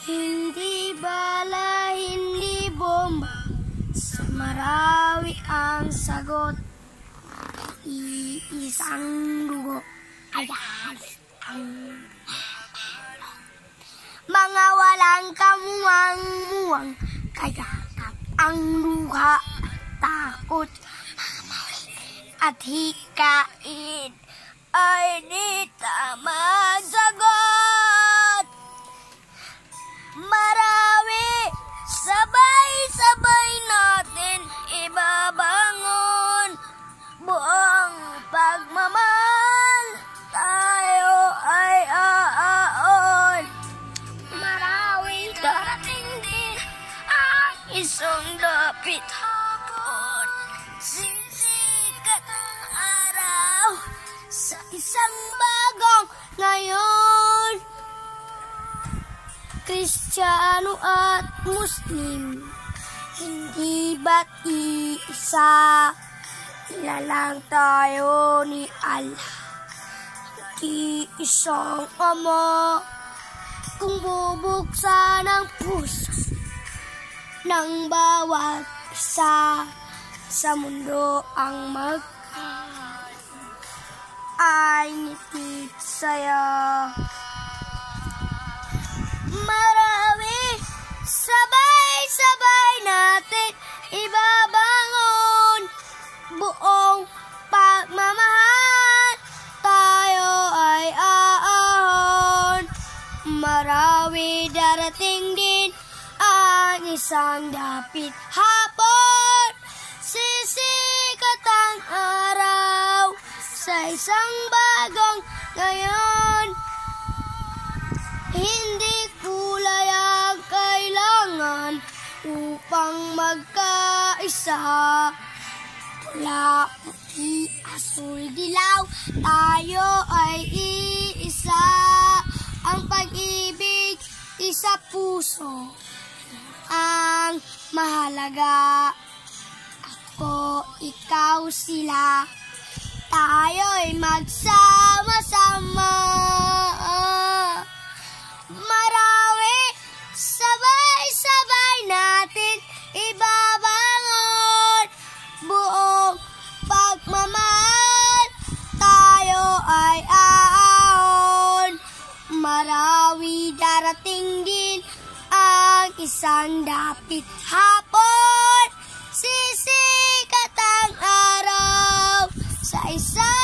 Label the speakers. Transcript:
Speaker 1: Hindi bala, hindi bomba, sa Marawi ang sagot. Iisang dugo, ayan ang mga walang kamuwang-muwang, kaya ang luha, takot, at hikain ay di tama sagot. Marawi, sabay-sabay natin ibabangon buong pagmamahal, tayo ay aaon. Marawi, darating din ang isang dapit hapon, sisikat ang araw sa isang bagong ngayon. Kristiyano at Muslim, hindi ba't iisa? Ilalang tayo ni Allah, iisang Ama. Kung bubuksan ang puso ng bawat isa, sa mundo ang ay ngiti saya. Marawi, sabay-sabay natin ibabangon buong pagmamahal, tayo ay aahon. Marawi, darating din ang isang dapit hapon, sisikat ang araw sa isang bagong ngayon. Hindi kulay ang kailangan upang magkaisa, pula, puti, asul, dilaw, tayo ay iisa. Ang pag-ibig, isa puso ang mahalaga. Ako, ikaw, sila, tayo'y magsama-sama. Marawi, sabay-sabay natin ibabangon buong pagmamahal, tayo ay aahon. Marawi, darating din ang isang dapit hapon, sisikat ang araw sa isang